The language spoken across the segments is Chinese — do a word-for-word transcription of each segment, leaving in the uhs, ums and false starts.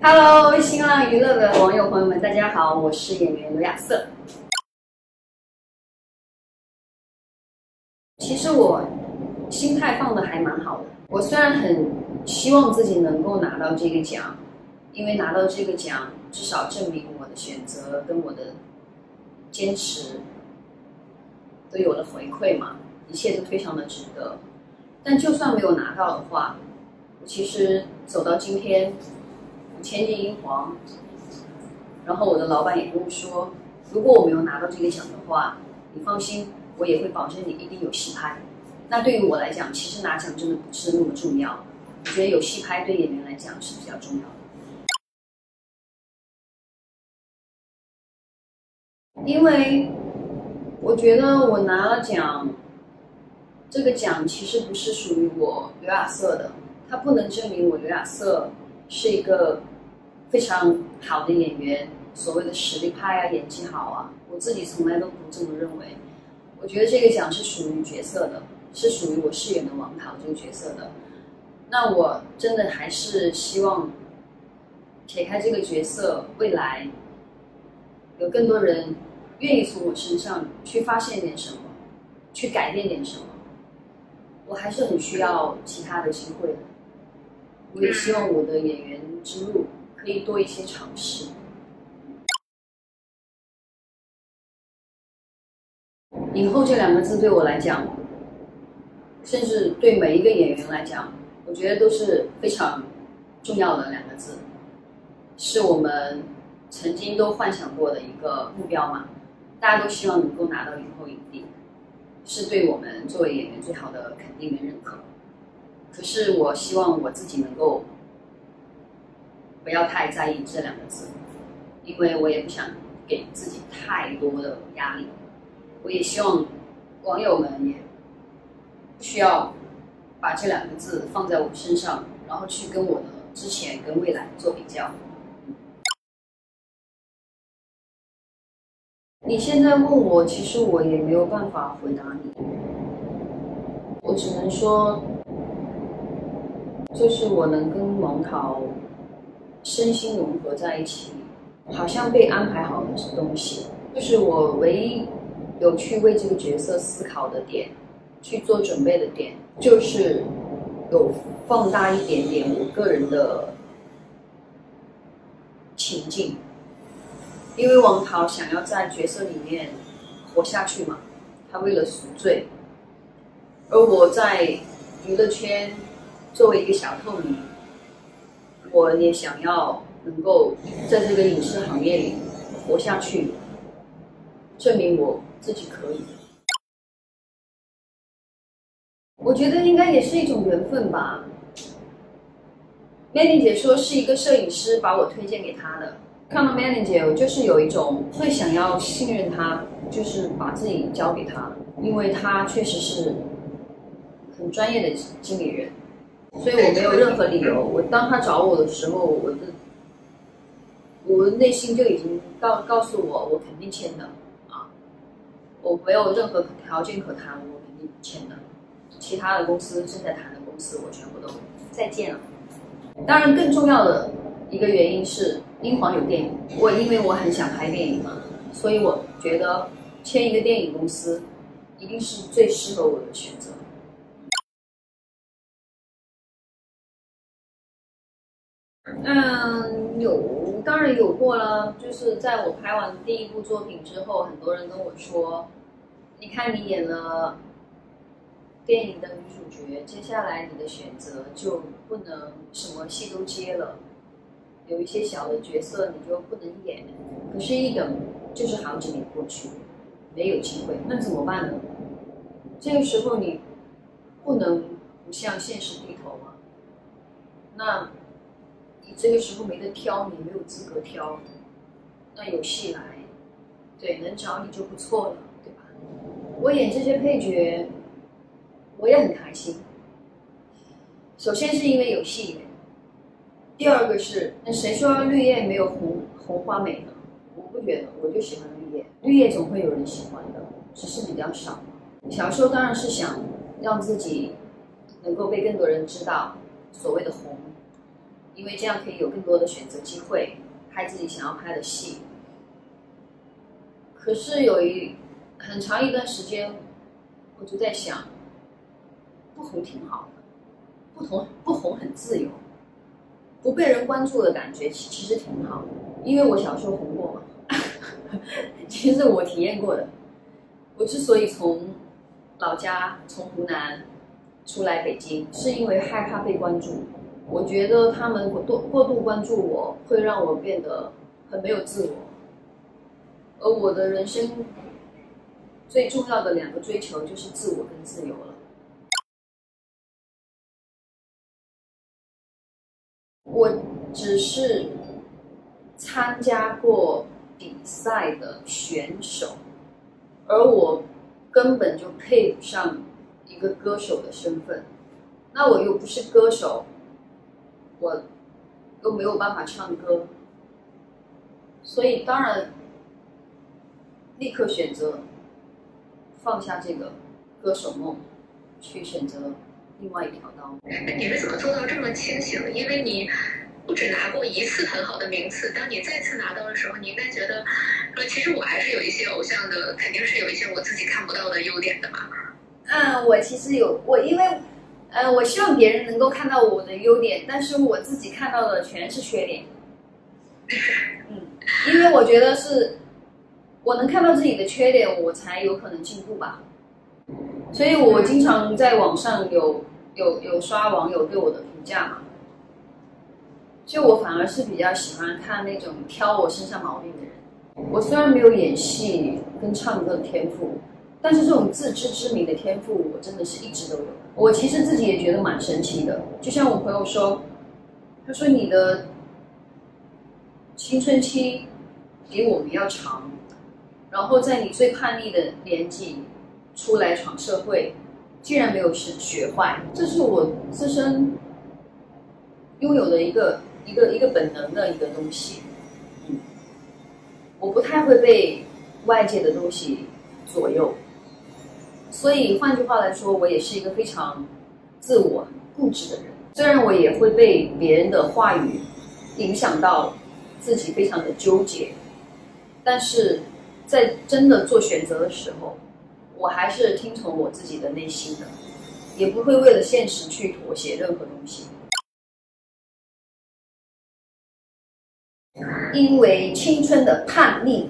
Hello， 新浪娱乐的网友朋友们，大家好，我是演员刘雅瑟。其实我心态放的还蛮好的，我虽然很希望自己能够拿到这个奖，因为拿到这个奖，至少证明我的选择跟我的坚持都有了回馈嘛，一切都非常的值得。但就算没有拿到的话，我其实走到今天，我签进英皇，然后我的老板也跟我说，如果我没有拿到这个奖的话，你放心，我也会保证你一定有戏拍。那对于我来讲，其实拿奖真的不是那么重要，我觉得有戏拍对演员来讲是比较重要的。因为我觉得我拿了奖，这个奖其实不是属于我刘雅瑟的，它不能证明我刘雅瑟是一个非常好的演员，所谓的实力派啊，演技好啊，我自己从来都不这么认为。我觉得这个奖是属于角色的，是属于我饰演的王桃这个角色的。那我真的还是希望撇开这个角色，未来有更多人愿意从我身上去发现点什么，去改变点什么。我还是很需要其他的机会的。我也希望我的演员之路可以多一些尝试。影后这两个字对我来讲，甚至对每一个演员来讲，我觉得都是非常重要的两个字，是我们曾经都幻想过的一个目标嘛。大家都希望能够拿到影后影帝，是对我们作为演员最好的肯定跟认可。可是我希望我自己能够不要太在意这两个字，因为我也不想给自己太多的压力。我也希望网友们也不需要把这两个字放在我身上，然后去跟我的之前跟未来做比较。你现在问我，其实我也没有办法回答你，我只能说，就是我能跟王桃身心融合在一起，好像被安排好的东西，就是我唯一有去为这个角色思考的点，去做准备的点，就是有放大一点点我个人的情境。因为王桃想要在角色里面活下去嘛，他为了赎罪，而我在娱乐圈作为一个小透明，我也想要能够在这个影视行业里活下去，证明我自己可以。我觉得应该也是一种缘分吧。Mandy 姐说是一个摄影师把我推荐给她的。看到 Mandy 姐，我就是有一种会想要信任她，就是把自己交给她，因为她确实是很专业的经理人，所以我没有任何理由。我当她找我的时候，我的我内心就已经告告诉我，我肯定签的啊，我没有任何条件可谈，我肯定签的。其他的公司正在谈的公司，我全部都再见了。当然，更重要的一个原因是英皇有电影，我因为我很想拍电影嘛，所以我觉得签一个电影公司一定是最适合我的选择。嗯，有，当然有过了。就是在我拍完第一部作品之后，很多人跟我说：“你看你演了电影的女主角，接下来你的选择就不能什么戏都接了。”有一些小的角色你就不能演，可是一等就是好几年过去，没有机会，那怎么办呢？这个时候你不能不向现实低头啊。那你这个时候没得挑，你没有资格挑，那有戏来，对，能找你就不错了，对吧？我演这些配角，我也很开心。首先是因为有戏演。第二个是，那谁说绿叶没有红红花美呢？我不觉得，我就喜欢绿叶。绿叶总会有人喜欢的，只是比较少。小时候当然是想让自己能够被更多人知道，所谓的红， 因为这样可以有更多的选择机会，拍自己想要拍的戏。可是有一很长一段时间，我就在想，不红挺好的，不红不红很自由，不被人关注的感觉其其实挺好的，因为我小时候红过嘛，其实我体验过的。我之所以从老家从湖南出来北京，是因为害怕被关注。我觉得他们过度过度关注我，会让我变得很没有自我。而我的人生最重要的两个追求就是自我跟自由了。我只是参加过比赛的选手，而我根本就配不上一个歌手的身份。那我又不是歌手，我又没有办法唱歌，所以当然立刻选择放下这个歌手梦，去选择另外一条道。 那你是怎么做到这么清醒？因为你不只拿过一次很好的名次，当你再次拿到的时候，你应该觉得说，其实我还是有一些偶像的，肯定是有一些我自己看不到的优点的嘛。 嗯，我其实有我，因为呃，我希望别人能够看到我的优点，但是我自己看到的全是缺点。嗯，因为我觉得是我能看到自己的缺点，我才有可能进步吧。所以我经常在网上有有有刷网友对我的评价嘛，就我反而是比较喜欢看那种挑我身上毛病的人。我虽然没有演戏跟唱歌的天赋，但是这种自知之明的天赋，我真的是一直都有。我其实自己也觉得蛮神奇的，就像我朋友说，他说你的青春期比我们要长，然后在你最叛逆的年纪出来闯社会，竟然没有学坏，这是我自身拥有的一个一个一个本能的一个东西。嗯，我不太会被外界的东西左右，所以换句话来说，我也是一个非常自我固执的人。虽然我也会被别人的话语影响到自己非常的纠结，但是在真的做选择的时候，我还是听从我自己的内心的，也不会为了现实去妥协任何东西。因为青春的叛逆，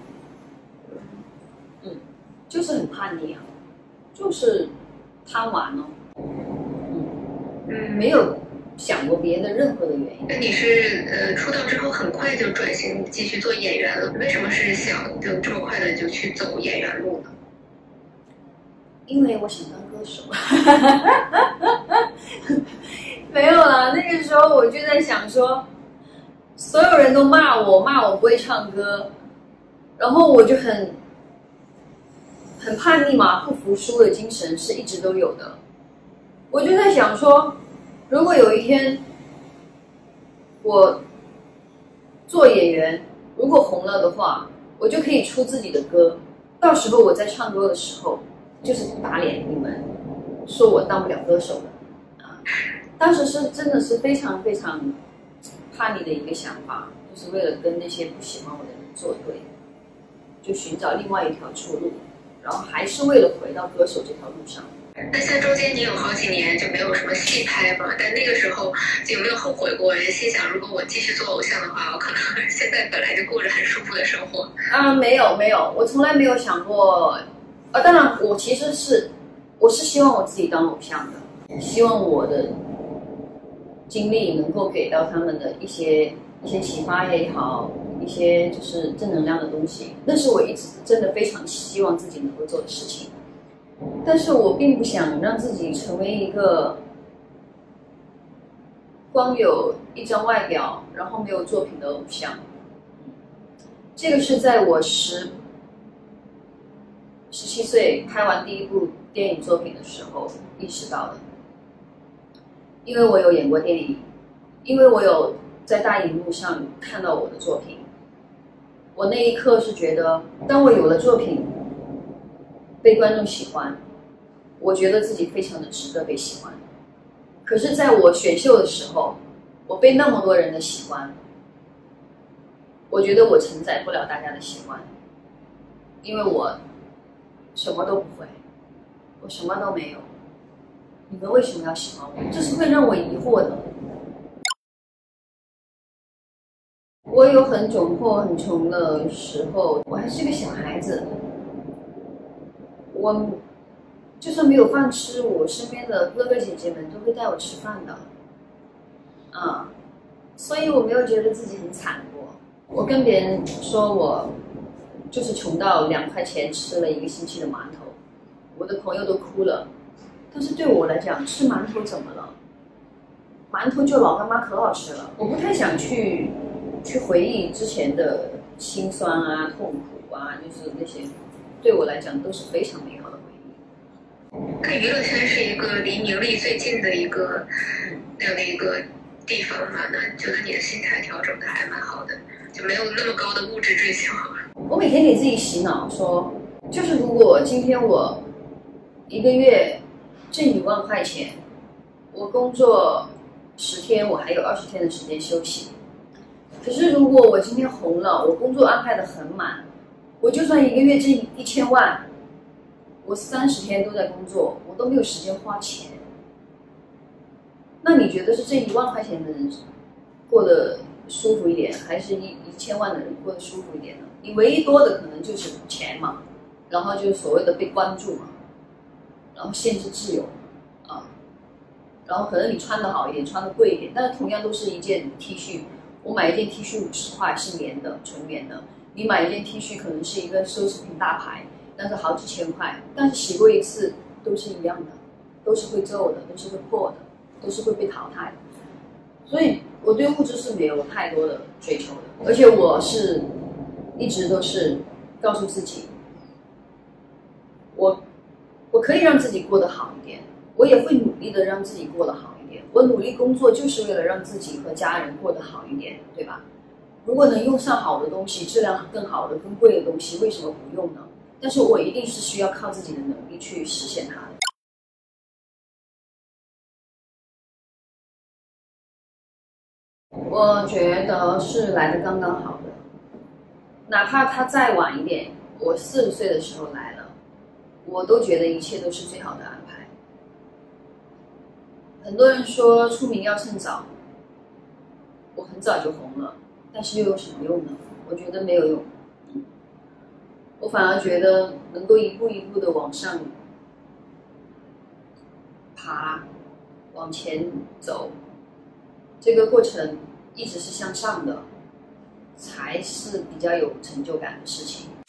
嗯，就是很叛逆啊，就是贪玩哦，嗯，没有想过别的任何的原因。 那你是呃出道之后很快就转型继续做演员了，为什么是想就这么快的就去走演员路呢？ 因为我想当歌手。没有啦，那个时候我就在想说，所有人都骂我，骂我不会唱歌，然后我就很很叛逆嘛，不服输的精神是一直都有的。我就在想说，如果有一天我做演员，如果红了的话，我就可以出自己的歌，到时候我在唱歌的时候就是打脸你们，说我当不了歌手的啊！当时是真的是非常非常叛逆的一个想法，就是为了跟那些不喜欢我的人作对，就寻找另外一条出路，然后还是为了回到歌手这条路上。 那像中间你有好几年就没有什么戏拍嘛？但那个时候有没有后悔过？也心想，如果我继续做偶像的话，我可能现在本来就过着很舒服的生活。 啊，没有没有，我从来没有想过。呃，当然，我其实是我是希望我自己当偶像的，希望我的经历能够给到他们的一些一些启发也好，一些就是正能量的东西，那是我一直真的非常希望自己能够做的事情。但是我并不想让自己成为一个光有一张外表，然后没有作品的偶像。这个是在我十十七岁拍完第一部电影作品的时候意识到的。因为我有演过电影，因为我有在大荧幕上看到我的作品，我那一刻是觉得，当我有了作品，被观众喜欢，我觉得自己非常的值得被喜欢。可是在我选秀的时候， 我被那么多人的喜欢，我觉得我承载不了大家的喜欢，因为我什么都不会，我什么都没有。你们为什么要喜欢我？这是会让我疑惑的。我有很窘迫、很穷的时候，我还是个小孩子。我就算没有饭吃，我身边的哥哥姐姐们都会带我吃饭的。啊，所以我没有觉得自己很惨过。我跟别人说我就是穷到两块钱吃了一个星期的馒头，我的朋友都哭了。但是对我来讲，吃馒头怎么了？馒头就老干妈可好吃了。我不太想去去回忆之前的辛酸啊、痛苦啊，就是那些对我来讲都是非常美好的回忆。 看娱乐圈是一个离名利最近的一个那样的一个地方嘛，那觉得你的心态调整的还蛮好的，就没有那么高的物质追求。 我每天给自己洗脑说，就是如果今天我一个月挣一万块钱，我工作十天，我还有二十天的时间休息。可是如果我今天红了，我工作安排的很满，我就算一个月挣一千万，我三十天都在工作，我都没有时间花钱。那你觉得是挣一万块钱的人过得舒服一点，还是一一千万的人过得舒服一点呢？你唯一多的可能就是钱嘛，然后就是所谓的被关注嘛，然后限制自由啊，然后可能你穿的好一点，穿的贵一点，但是同样都是一件 T 恤，我买一件 T 恤五十块是棉的，纯棉的，你买一件 T 恤可能是一个奢侈品大牌，但是好几千块，但是洗过一次都是一样的，都是会皱的，都是会破的，都是会被淘汰的。所以我对物质是没有太多的追求的，而且我是一直都是告诉自己，我我可以让自己过得好一点，我也会努力的让自己过得好一点。我努力工作就是为了让自己和家人过得好一点，对吧？如果能用上好的东西，质量更好的、更贵的东西，为什么不用呢？但是我一定是需要靠自己的能力去实现它的。我觉得是来的刚刚好的，哪怕他再晚一点，我四十岁的时候来了，我都觉得一切都是最好的安排。很多人说出名要趁早，我很早就红了，但是又有什么用呢？我觉得没有用。我反而觉得能够一步一步的往上爬，往前走，这个过程一直是向上的，才是比较有成就感的事情。